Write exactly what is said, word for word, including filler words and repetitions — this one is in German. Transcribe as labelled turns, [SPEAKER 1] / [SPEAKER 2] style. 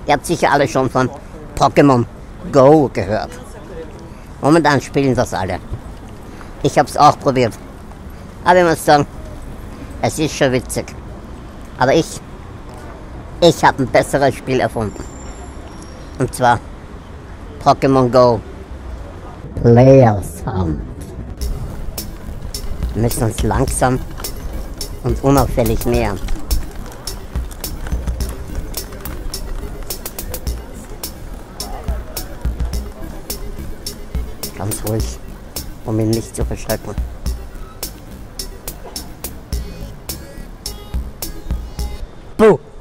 [SPEAKER 1] Ihr habt sicher alle schon von Pokémon Go gehört. Momentan spielen das alle. Ich habe es auch probiert. Aber ich muss sagen, es ist schon witzig. Aber ich, ich habe ein besseres Spiel erfunden. Und zwar Pokémon Go Player Sound. Wir müssen uns langsam und unauffällig nähern. Ganz ruhig, um ihn nicht zu verschrecken. Puh!